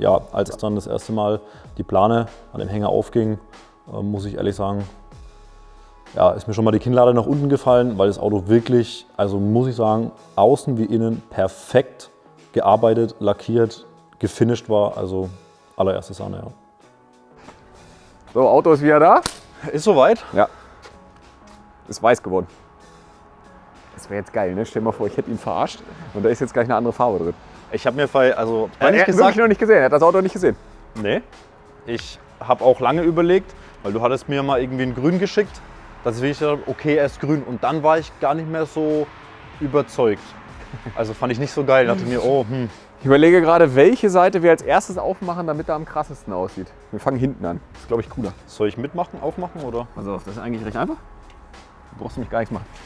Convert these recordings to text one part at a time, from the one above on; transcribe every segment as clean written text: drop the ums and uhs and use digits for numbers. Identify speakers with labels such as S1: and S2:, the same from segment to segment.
S1: ja, als dann das erste Mal die Plane an dem Hänger aufging, muss ich ehrlich sagen, ja, ist mir schon mal die Kinnlade nach unten gefallen, weil das Auto wirklich, also muss ich sagen, außen wie innen perfekt gearbeitet, lackiert, gefinisht war. Also allererste Sahne, ja.
S2: So, Auto ist wieder da.
S1: Ist soweit?
S2: Ja. Ist weiß geworden. Das wäre jetzt geil, ne? Stell dir mal vor, ich hätte ihn verarscht und da ist jetzt gleich eine andere Farbe drin.
S1: Ich habe mir also
S2: Er hat wirklich noch nicht gesehen, er hat das Auto nicht gesehen.
S1: Nee, ich habe auch lange überlegt, weil du hattest mir mal irgendwie ein Grün geschickt, dass ich dachte, okay, er ist grün. Und dann war ich gar nicht mehr so überzeugt. Also fand ich nicht so geil. Dachte mir, oh,
S2: Ich überlege gerade, welche Seite wir als erstes aufmachen, damit er am krassesten aussieht. Wir fangen hinten an. Das ist, glaube ich, cooler.
S1: Soll ich mitmachen, aufmachen oder?
S2: Pass auf, das ist eigentlich recht einfach. Du brauchst nämlich gar nichts machen.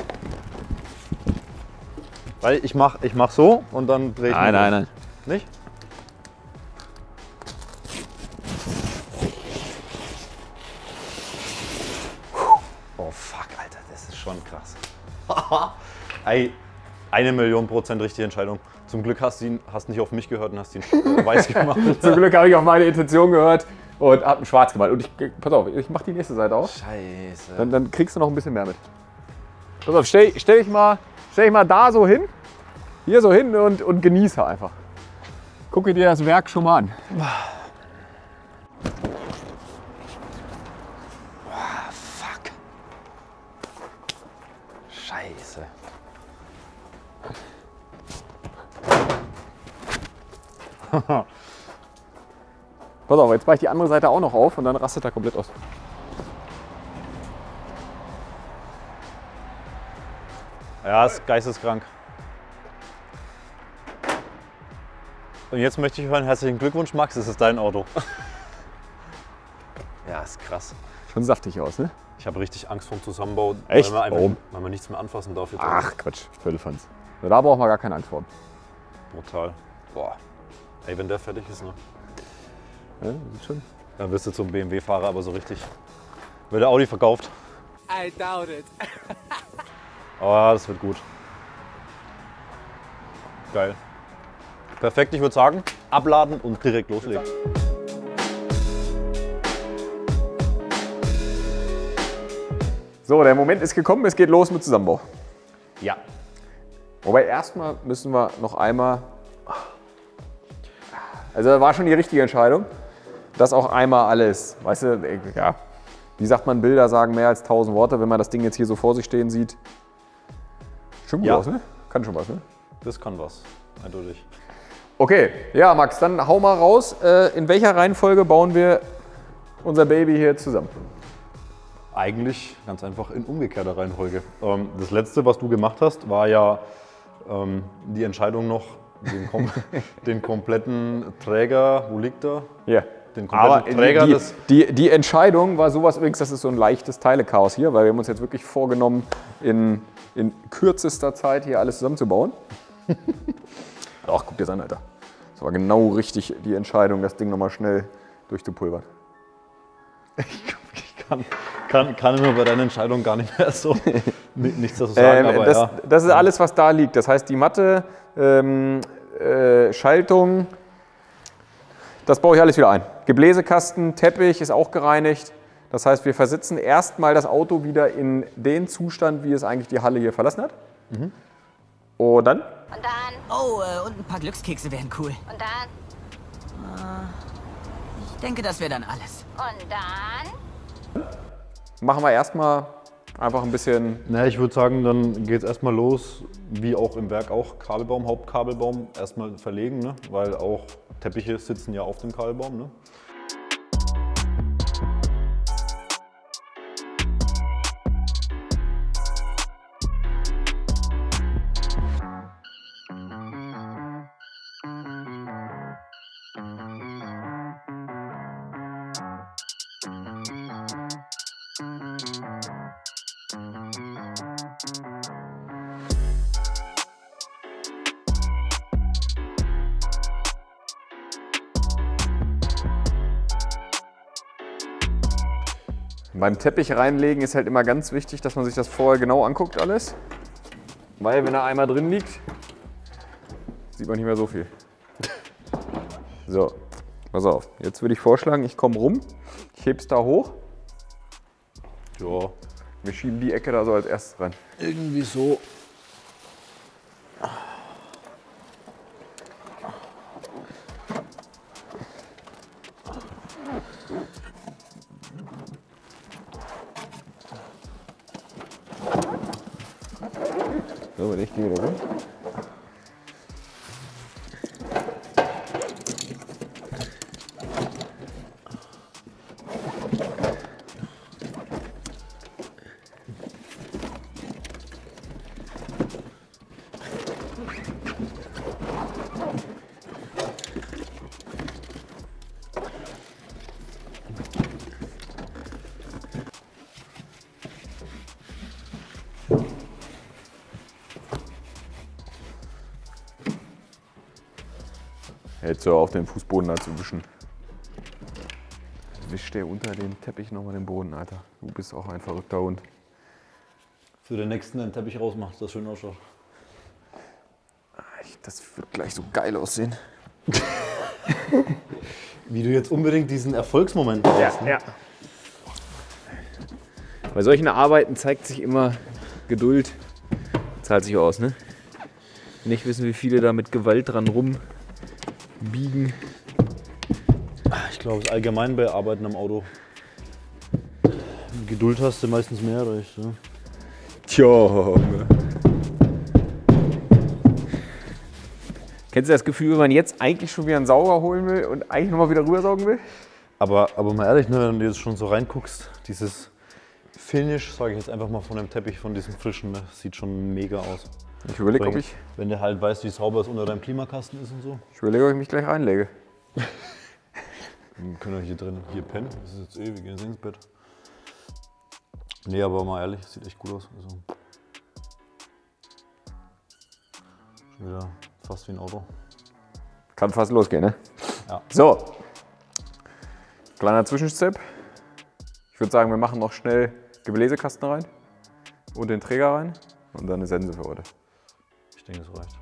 S1: Weil ich mach so und dann drehe ich.
S2: Nein.
S1: Nicht? Oh fuck, Alter, das ist schon krass. Ey, 1.000.000% richtige Entscheidung. Zum Glück hast du nicht auf mich gehört und hast ihn weiß gemacht.
S2: Zum Glück habe ich auf meine Intention gehört und habe ihn schwarz gemalt. Und pass auf, ich mache die nächste Seite auf.
S1: Scheiße.
S2: Dann kriegst du noch ein bisschen mehr mit. Pass auf, stell dich mal da so hin. Hier so hin und genieße einfach. Gucke dir das Werk schon mal an.
S1: Fuck. Scheiße.
S2: Pass auf, jetzt mache ich die andere Seite auch noch auf und dann rastet er komplett aus.
S1: Ja, ist geisteskrank. Und jetzt möchte ich hören, herzlichen Glückwunsch, Max, das ist dein Auto. Ja, ist krass.
S2: Schon saftig aus, ne?
S1: Ich habe richtig Angst vorm Zusammenbau,
S2: Echt?
S1: weil man nichts mehr anfassen darf. Jetzt
S2: Ach Quatsch, Völlefanz. Da brauchen wir gar keine Angst vor.
S1: brutal. Boah. Ey, wenn der fertig ist, ne?
S2: Ja, sieht schon.
S1: Dann wirst du zum BMW-Fahrer, aber so richtig. Wird der Audi verkauft.
S3: I doubt it.
S1: Aber das wird gut. Geil. Perfekt, ich würde sagen, abladen und direkt loslegen.
S2: So, der Moment ist gekommen, es geht los mit Zusammenbau.
S1: Ja.
S2: Wobei erstmal müssen wir noch einmal. Also das war schon die richtige Entscheidung, dass auch einmal alles, weißt du, ja, wie sagt man, Bilder sagen mehr als 1000 Worte, wenn man das Ding jetzt hier so vor sich stehen sieht. Schon gut
S1: Ja.
S2: aus, ne? Kann schon was, ne?
S1: Das kann was, eindeutig.
S2: Okay, ja Max, dann hau mal raus. In welcher Reihenfolge bauen wir unser Baby hier zusammen?
S1: Eigentlich ganz einfach in umgekehrter Reihenfolge. Das letzte, was du gemacht hast, war ja die Entscheidung noch, den kompletten Träger, wo liegt er?
S2: Ja.
S1: Den kompletten Träger des.
S2: Die Entscheidung war sowas übrigens, das ist so ein leichtes Teilechaos hier, weil wir haben uns jetzt wirklich vorgenommen, in kürzester Zeit hier alles zusammenzubauen. Ach, guck dir das an, Alter. Das war genau richtig die Entscheidung, das Ding nochmal schnell durchzupulvern.
S1: Ich kann immer bei deiner Entscheidung gar nicht mehr so nichts dazu sagen, aber
S2: das,
S1: ja.
S2: das ist alles, was da liegt. Das heißt, die Matte, Schaltung, das baue ich alles wieder ein. Gebläsekasten, Teppich ist auch gereinigt. Das heißt, wir versitzen erstmal das Auto wieder in den Zustand, wie es eigentlich die Halle hier verlassen hat.
S1: Mhm.
S2: Und dann?
S4: Und dann.
S3: Oh, und ein paar Glückskekse wären cool.
S4: Und dann.
S3: Ich denke, das wäre dann alles.
S4: Und dann.
S2: Machen wir erstmal einfach ein bisschen.
S1: Na, ich würde sagen, dann geht es erstmal los, wie auch im Werk auch, Kabelbaum, Hauptkabelbaum erstmal verlegen, ne? Weil auch Teppiche sitzen ja auf dem Kabelbaum. Ne?
S2: Beim Teppich reinlegen ist halt immer ganz wichtig, dass man sich das vorher genau anguckt alles. Weil wenn er einmal drin liegt, sieht man nicht mehr so viel. So, Pass auf, jetzt würde ich vorschlagen, ich komme rum, ich heb's da hoch.
S1: Ja,
S2: Wir schieben die Ecke da so als erstes rein.
S1: irgendwie so.
S2: So, ich gehe wieder rum. Jetzt so auf den Fußboden da zu wischen. Wischt der unter dem Teppich nochmal den Boden, Alter. Du bist auch ein verrückter Hund.
S1: Für den nächsten den Teppich rausmacht, dass das schön ausschaut.
S2: Das wird gleich so geil aussehen.
S1: Wie du jetzt unbedingt diesen Erfolgsmoment hast.
S2: Ja. Bei solchen Arbeiten zeigt sich immer Geduld. Zahlt sich aus, ne? Nicht wissen, wie viele da mit Gewalt dran rumbiegen.
S1: Ich glaube, es ist allgemein bei Arbeiten am Auto. Geduld hast du meistens mehr recht. Ja.
S2: Tja. Kennst du das Gefühl, wenn man jetzt eigentlich schon wieder einen Sauger holen will und eigentlich nochmal wieder rübersaugen will?
S1: Aber mal ehrlich, ne, wenn du jetzt schon so reinguckst, dieses Finish, sage ich jetzt einfach mal von dem Teppich, von diesem frischen, ne, sieht schon mega aus.
S2: Ich überlege, ob ich
S1: weißt, wie sauber es unter deinem Klimakasten ist und so.
S2: Ich überlege, ob ich mich gleich reinlege.
S1: Dann können wir hier drin pennen. Das ist jetzt wir gehen jetzt ins Bett. Nee, aber mal ehrlich, sieht echt gut aus. Also, schon wieder fast wie ein Auto.
S2: Kann fast losgehen, ne?
S1: Ja.
S2: So. Kleiner Zwischenstep. Ich würde sagen, wir machen noch schnell Gebläsekasten rein und den Träger rein und dann eine Sense für heute.
S1: Ich denke, das reicht.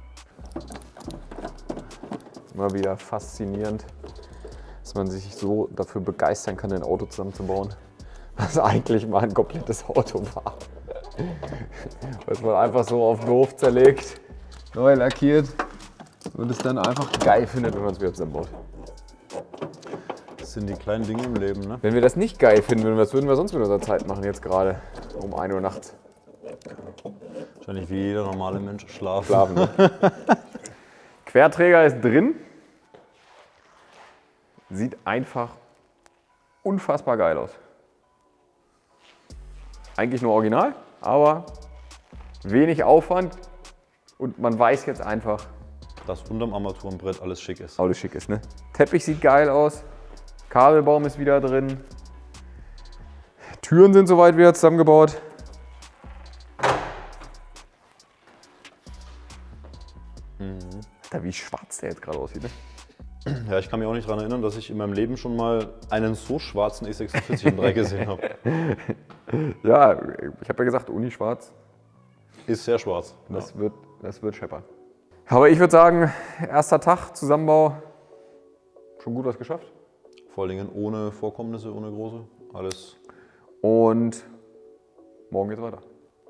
S2: Immer wieder faszinierend, dass man sich so dafür begeistern kann, ein Auto zusammenzubauen, was eigentlich mal ein komplettes Auto war. Was man einfach so auf den Hof zerlegt, neu lackiert und es dann einfach geil findet, wenn man es wieder zusammenbaut.
S1: Das sind die kleinen Dinge im Leben, ne?
S2: Wenn wir das nicht geil finden, was würden wir sonst mit unserer Zeit machen, jetzt gerade um 1 Uhr nachts?
S1: Wahrscheinlich wie jeder normale Mensch schlafen.
S2: Ne? Querträger ist drin. Sieht einfach unfassbar geil aus. Eigentlich nur original, aber wenig Aufwand und man weiß jetzt einfach,
S1: Dass unterm Armaturenbrett alles schick ist.
S2: alles schick ist. Ne? Teppich sieht geil aus, Kabelbaum ist wieder drin, Türen sind soweit wieder zusammengebaut. Alter, wie schwarz der jetzt gerade aussieht. Ne?
S1: Ja, ich kann mich auch nicht daran erinnern, dass ich in meinem Leben schon mal einen so schwarzen E46 in 3 gesehen habe.
S2: Ja, ich habe ja gesagt, Uni-Schwarz.
S1: Ist sehr schwarz.
S2: Das wird scheppern. Aber ich würde sagen, erster Tag Zusammenbau, schon gut was geschafft.
S1: Vor allen Dingen ohne Vorkommnisse, ohne große. Alles.
S2: Und morgen geht's weiter.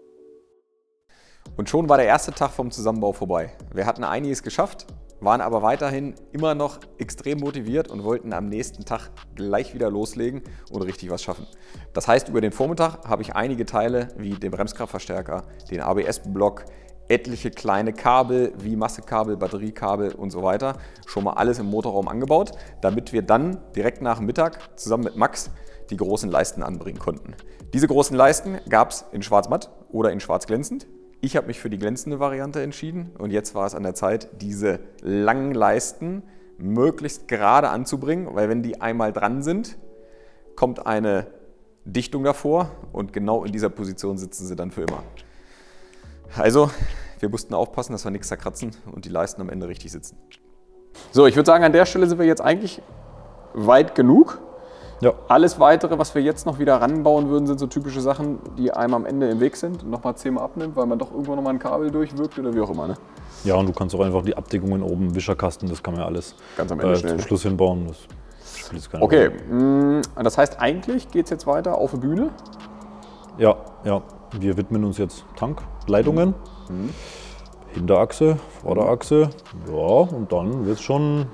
S2: Und schon war der erste Tag vom Zusammenbau vorbei. Wir hatten einiges geschafft, waren aber weiterhin immer noch extrem motiviert und wollten am nächsten Tag gleich wieder loslegen und richtig was schaffen. Das heißt, über den Vormittag habe ich einige Teile wie den Bremskraftverstärker, den ABS-Block, etliche kleine Kabel wie Massekabel, Batteriekabel und so weiter schon mal alles im Motorraum angebaut, damit wir dann direkt nach dem Mittag zusammen mit Max die großen Leisten anbringen konnten. Diese großen Leisten gab es in schwarz-matt oder in schwarz-glänzend. Ich habe mich für die glänzende Variante entschieden und jetzt war es an der Zeit, diese langen Leisten möglichst gerade anzubringen, weil wenn die einmal dran sind, kommt eine Dichtung davor und genau in dieser Position sitzen sie dann für immer. Also, wir mussten aufpassen, dass wir nichts zerkratzen und die Leisten am Ende richtig sitzen. So, ich würde sagen, an der Stelle sind wir jetzt eigentlich weit genug.
S1: Ja.
S2: Alles Weitere, was wir jetzt noch wieder ranbauen würden, sind so typische Sachen, die einem am Ende im Weg sind und nochmal 10-mal abnimmt, weil man doch irgendwo nochmal ein Kabel durchwirkt oder wie auch immer. Ne?
S1: Ja, und du kannst auch einfach die Abdeckungen oben, Wischerkasten, das kann man ja alles
S2: Ganz am Ende schnell.
S1: zum Schluss hinbauen. Das spielt jetzt keine
S2: Okay,
S1: Rolle.
S2: das heißt, eigentlich geht es jetzt weiter auf die Bühne.
S1: Ja, ja. Wir widmen uns jetzt Tankleitungen. Hinterachse, Vorderachse. Ja, und dann wird schon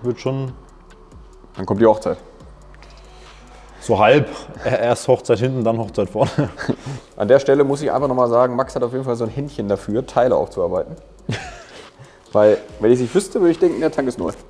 S2: Dann kommt die Hochzeit.
S1: so halb. Erst Hochzeit hinten, dann Hochzeit vorne.
S2: An der Stelle muss ich einfach nochmal sagen, Max hat auf jeden Fall so ein Händchen dafür, Teile aufzuarbeiten. Weil, wenn ich es nicht wüsste, würde ich denken, der Tank ist neu.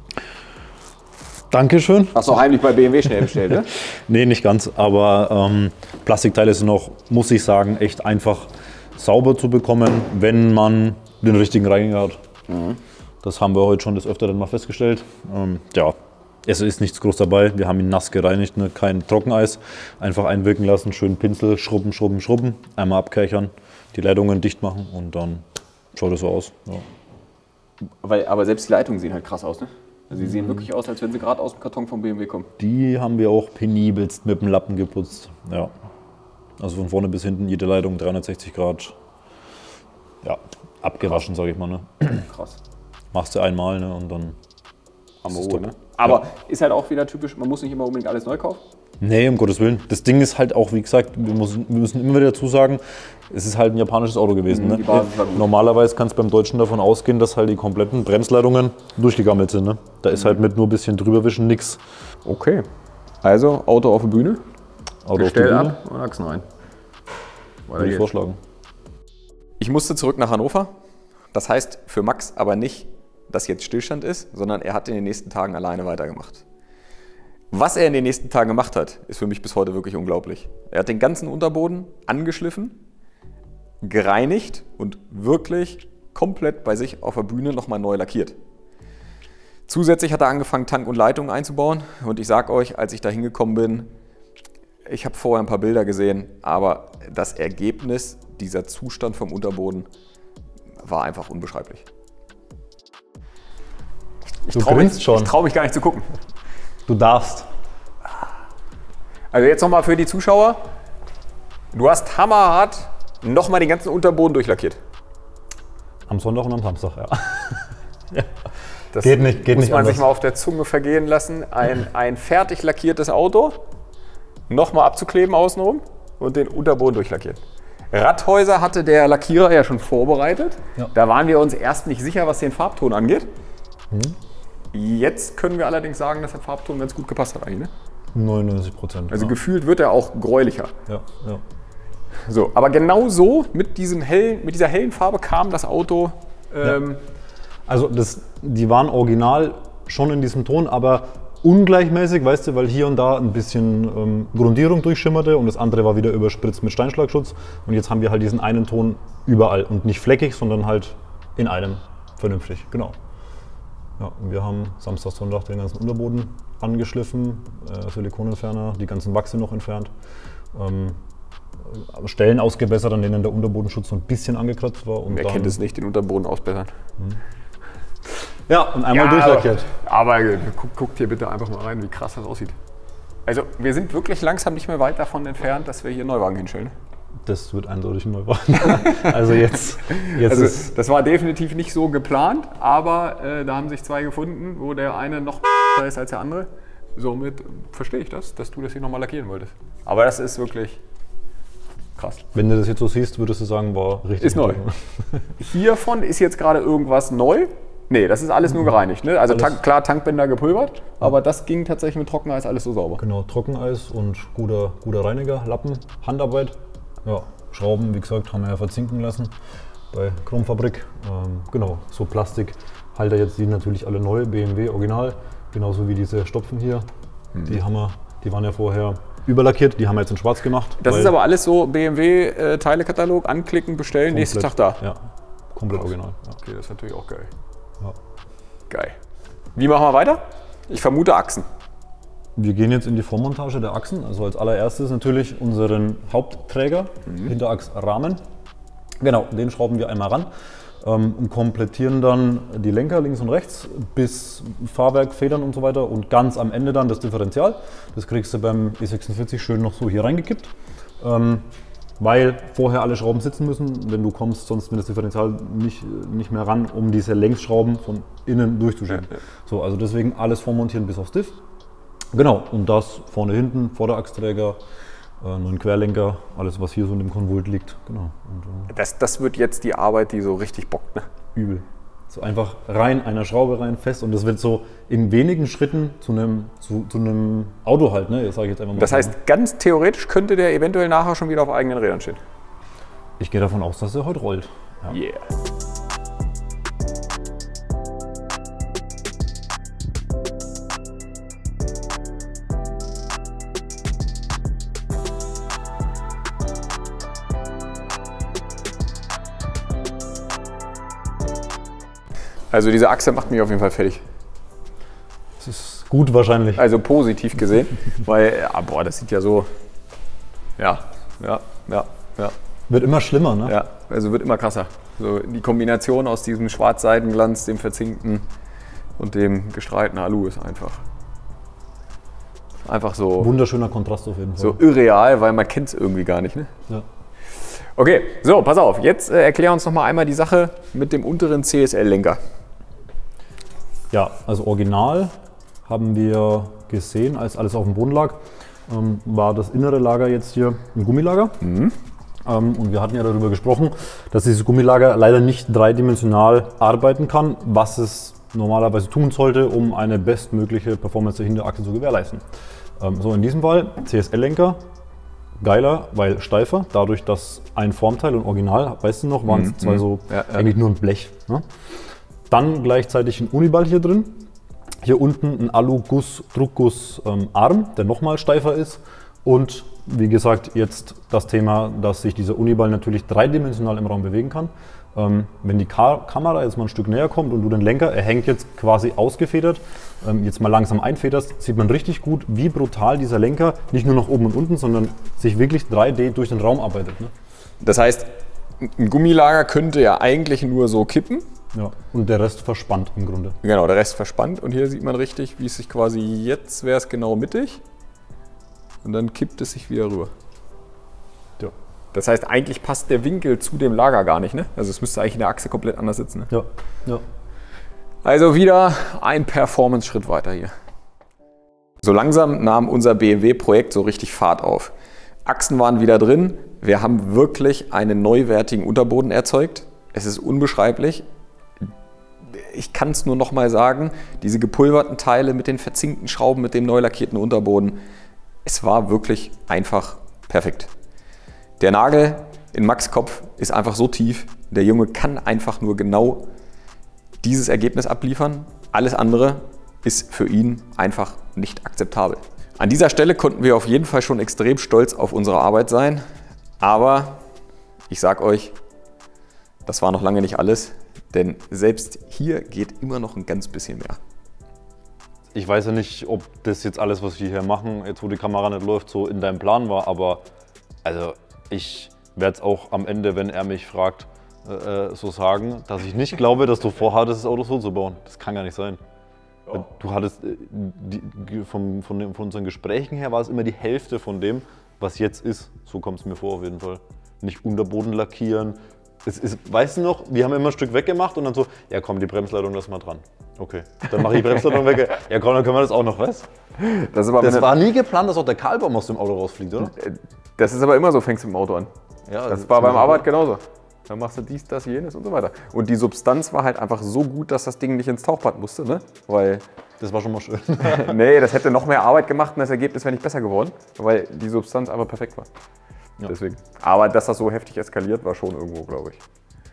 S1: Dankeschön.
S2: Hast du heimlich bei BMW schnell bestellt, ne?
S1: Nee, nicht ganz, aber Plastikteile sind noch, muss ich sagen, echt einfach sauber zu bekommen, wenn man den richtigen Reiniger hat. Das haben wir heute schon des Öfteren mal festgestellt. Ja, es ist nichts groß dabei. Wir haben ihn nass gereinigt, ne? Kein Trockeneis. Einfach einwirken lassen, schön Pinsel, schrubben, schrubben, schrubben. Einmal abkechern, die Leitungen dicht machen und dann schaut es so aus. Ja.
S2: Aber selbst die Leitungen sehen halt krass aus, ne? Also die sehen wirklich aus, als wenn sie gerade aus dem Karton vom BMW kommen.
S1: Die haben wir auch penibelst mit dem Lappen geputzt. Ja. Also von vorne bis hinten jede Leitung 360 Grad. Ja, abgewaschen, sage ich mal. Ne?
S2: Krass.
S1: Machst du einmal, ne, und dann
S2: Haben
S1: ist
S2: wir
S1: top.
S2: ne? Aber ist halt auch wieder typisch, man muss nicht immer unbedingt alles neu kaufen.
S1: Nee, um Gottes Willen. Das Ding ist halt auch, wie gesagt, wir müssen immer wieder dazu sagen, es ist halt ein japanisches Auto gewesen. Ne?
S2: Die Basis war gut.
S1: Normalerweise kannst du beim Deutschen davon ausgehen, dass halt die kompletten Bremsleitungen durchgegammelt sind. Ne? Da ist halt mit nur ein bisschen drüberwischen nix.
S2: Okay. Also, Auto auf die Bühne,
S1: Auto auf die Bühne,
S2: ab und Achsen rein.
S1: würde ich vorschlagen.
S2: Ich musste zurück nach Hannover. Das heißt für Max aber nicht, dass jetzt Stillstand ist, sondern er hat in den nächsten Tagen alleine weitergemacht. Was er in den nächsten Tagen gemacht hat, ist für mich bis heute wirklich unglaublich. Er hat den ganzen Unterboden angeschliffen, gereinigt und wirklich komplett bei sich auf der Bühne nochmal neu lackiert. Zusätzlich hat er angefangen, Tank und Leitungen einzubauen. Und ich sage euch, als ich da hingekommen bin, ich habe vorher ein paar Bilder gesehen, aber das Ergebnis, dieser Zustand vom Unterboden, war einfach unbeschreiblich. Ich
S1: Du
S2: traue
S1: grinst schon.
S2: trau mich gar nicht zu gucken.
S1: Du darfst.
S2: Also jetzt nochmal für die Zuschauer. Du hast hammerhart nochmal den ganzen Unterboden durchlackiert.
S1: Am Sonntag und am Samstag, ja.
S2: Das
S1: Geht nicht
S2: muss man
S1: anders.
S2: sich mal auf der Zunge vergehen lassen. Ein fertig lackiertes Auto, nochmal abzukleben außenrum und den Unterboden durchlackieren. Radhäuser hatte der Lackierer ja schon vorbereitet.
S1: Ja.
S2: Da waren wir uns erst nicht sicher, was den Farbton angeht. Jetzt können wir allerdings sagen, dass der Farbton ganz gut gepasst hat eigentlich. Ne?
S1: 99%.
S2: Also
S1: ja.
S2: gefühlt wird er auch gräulicher.
S1: Ja, ja.
S2: So, aber genau so mit dieser hellen Farbe kam das Auto.
S1: Also die waren original schon in diesem Ton, aber ungleichmäßig, weißt du, weil hier und da ein bisschen Grundierung durchschimmerte und das andere war wieder überspritzt mit Steinschlagschutz. Und jetzt haben wir halt diesen einen Ton überall und nicht fleckig, sondern halt in einem vernünftig, genau. Ja, und wir haben Samstag, Sonntag den ganzen Unterboden angeschliffen, Silikonentferner, die ganzen Wachse noch entfernt. Stellen ausgebessert, an denen der Unterbodenschutz so ein bisschen angekratzt war. Und
S2: Wer
S1: dann,
S2: kennt es nicht, den Unterboden ausbessern?
S1: Ja, und einmal durchlackiert.
S2: Aber guckt hier bitte einfach mal rein, wie krass das aussieht. Also wir sind wirklich langsam nicht mehr weit davon entfernt, dass wir hier einen Neuwagen hinstellen.
S1: Das wird eindeutig ein Neuwagen. Also jetzt
S2: Also
S1: ist
S2: das war definitiv nicht so geplant, aber da haben sich zwei gefunden, wo der eine noch besser ist als der andere. Somit verstehe ich das, dass du das hier nochmal lackieren wolltest. Aber das ist wirklich krass.
S1: Wenn du das jetzt so siehst, würdest du sagen, war richtig.
S2: Ist neu. Hiervon ist jetzt gerade irgendwas neu. Nee, das ist alles nur gereinigt. Ne? Also klar, Tankbänder gepulvert, aber das ging tatsächlich mit Trockeneis alles so sauber.
S1: Genau, Trockeneis und guter Reiniger, Lappen, Handarbeit. Ja, Schrauben, wie gesagt, haben wir ja verzinken lassen bei Chromfabrik. Genau, so Plastikhalter jetzt, die natürlich alle neu, BMW Original. Genauso wie diese Stopfen hier. Die waren ja vorher überlackiert, die haben wir jetzt in schwarz gemacht.
S2: Das ist aber alles so BMW-Teilekatalog, anklicken, bestellen, nächsten Tag da.
S1: Ja, komplett original. Ja.
S2: Okay, das ist natürlich auch geil.
S1: Ja.
S2: Geil. Wie machen wir weiter? Ich vermute Achsen.
S1: Wir gehen jetzt in die Vormontage der Achsen. Also als allererstes natürlich unseren Hauptträger, Hinterachsrahmen. Genau, den schrauben wir einmal ran und komplettieren dann die Lenker links und rechts bis Fahrwerk, Federn und so weiter und ganz am Ende dann das Differential. Das kriegst du beim E46 schön noch so hier reingekippt, weil vorher alle Schrauben sitzen müssen, wenn du kommst, sonst mit das Differential nicht mehr ran, um diese Längsschrauben von innen durchzuschieben.
S2: Ja.
S1: So, also deswegen alles vormontieren bis aufs Diff. Genau, und das vorne, hinten, Vorderachsträger, neuen Querlenker, alles was hier so in dem Konvolt liegt. Genau. Und,
S2: Das wird jetzt die Arbeit, die so richtig bockt, ne?
S1: übel. So einfach rein, einer Schraube rein, fest und das wird so in wenigen Schritten zu einem Auto halt, ne? Das sage ich jetzt einfach mal.
S2: Das heißt, ganz theoretisch könnte der eventuell nachher schon wieder auf eigenen Rädern stehen.
S1: Ich gehe davon aus, dass er heute rollt. Ja.
S2: Yeah. Also diese Achse macht mich auf jeden Fall fertig.
S1: Das ist gut wahrscheinlich.
S2: Also positiv gesehen, weil, ja, boah, das sieht ja so, ja.
S1: Wird immer schlimmer, ne?
S2: Ja, also wird immer krasser. So die Kombination aus diesem Schwarz-Seidenglanz, dem verzinkten und dem gestrahlten Alu ist einfach so,
S1: Wunderschöner Kontrast auf jeden Fall.
S2: so irreal, weil man kennt es irgendwie gar nicht. Ne?
S1: Ja.
S2: Okay, so, pass auf. Jetzt erklär uns noch mal einmal die Sache mit dem unteren CSL-Lenker.
S1: Ja, also original haben wir gesehen, als alles auf dem Boden lag, war das innere Lager jetzt hier ein Gummilager. Und wir hatten ja darüber gesprochen, dass dieses Gummilager leider nicht dreidimensional arbeiten kann, was es normalerweise tun sollte, um eine bestmögliche Performance der Hinterachse zu gewährleisten. So in diesem Fall CSL-Lenker, geiler, weil steifer, dadurch, dass ein Formteil und Original, weißt du noch, waren es zwei so eigentlich nur ein Blech. Ne? Dann gleichzeitig ein Uniball hier drin. Hier unten ein Alu-Druckguss-Arm, der nochmal steifer ist. Und wie gesagt, jetzt das Thema, dass sich dieser Uniball natürlich dreidimensional im Raum bewegen kann. Wenn die Kamera jetzt mal ein Stück näher kommt und du den Lenker, er hängt jetzt quasi ausgefedert, jetzt mal langsam einfederst, sieht man richtig gut, wie brutal dieser Lenker nicht nur nach oben und unten, sondern sich wirklich 3D durch den Raum arbeitet. Ne?
S2: Das heißt, ein Gummilager könnte ja eigentlich nur so kippen.
S1: Ja, und der Rest verspannt im Grunde.
S2: Genau, der Rest verspannt und hier sieht man richtig, wie es sich quasi, jetzt wäre es genau mittig und dann kippt es sich wieder rüber.
S1: Ja.
S2: Das heißt, eigentlich passt der Winkel zu dem Lager gar nicht, ne? Also es müsste eigentlich in der Achse komplett anders sitzen. Ne?
S1: Ja, ja.
S2: Also wieder ein Performance-Schritt weiter hier. So langsam nahm unser BMW-Projekt so richtig Fahrt auf. Achsen waren wieder drin, wir haben wirklich einen neuwertigen Unterboden erzeugt. Es ist unbeschreiblich. Ich kann es nur noch mal sagen, diese gepulverten Teile mit den verzinkten Schrauben, mit dem neu lackierten Unterboden, es war wirklich einfach perfekt. Der Nagel in Max' Kopf ist einfach so tief, der Junge kann einfach nur genau dieses Ergebnis abliefern. Alles andere ist für ihn einfach nicht akzeptabel. An dieser Stelle konnten wir auf jeden Fall schon extrem stolz auf unsere Arbeit sein, aber ich sag euch, das war noch lange nicht alles, denn selbst hier geht immer noch ein ganz bisschen mehr.
S1: Ich weiß ja nicht, ob das jetzt alles, was wir hier machen, jetzt wo die Kamera nicht läuft, so in deinem Plan war, aber also ich werde es auch am Ende, wenn er mich fragt, so sagen, dass ich nicht glaube, dass du vorhattest, das Auto so zu bauen. Das kann gar nicht sein. Ja. Du hattest, von unseren Gesprächen her war es immer die Hälfte von dem, was jetzt ist. So kommt es mir vor auf jeden Fall. Nicht Unterboden lackieren. Weißt du noch, wir haben immer ein Stück weggemacht und dann so, ja komm, die Bremsleitung lass mal dran. Okay, dann mache ich die Bremsleitung weg. Ja komm, dann können wir das auch noch, was? Das war nie geplant, dass auch der Kahlbaum aus dem Auto rausfliegt, oder?
S2: Das ist aber immer so, fängst du mit dem Auto an.
S1: Ja,
S2: das war beim Arbeit genauso. Dann machst du dies, das, jenes und so weiter. Und die Substanz war halt einfach so gut, dass das Ding nicht ins Tauchbad musste, ne? Weil
S1: das war schon mal schön.
S2: Nee, das hätte noch mehr Arbeit gemacht und das Ergebnis wäre nicht besser geworden, weil die Substanz einfach perfekt war. Ja. Deswegen. Aber dass das so heftig eskaliert, war schon irgendwo, glaube ich.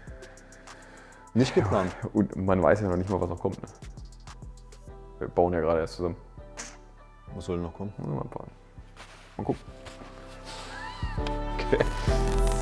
S1: Nicht geplant.
S2: Und man weiß ja noch nicht mal, was noch kommt. Ne? Wir bauen ja gerade erst zusammen.
S1: Was soll denn noch kommen?
S2: Mal gucken.
S1: Okay.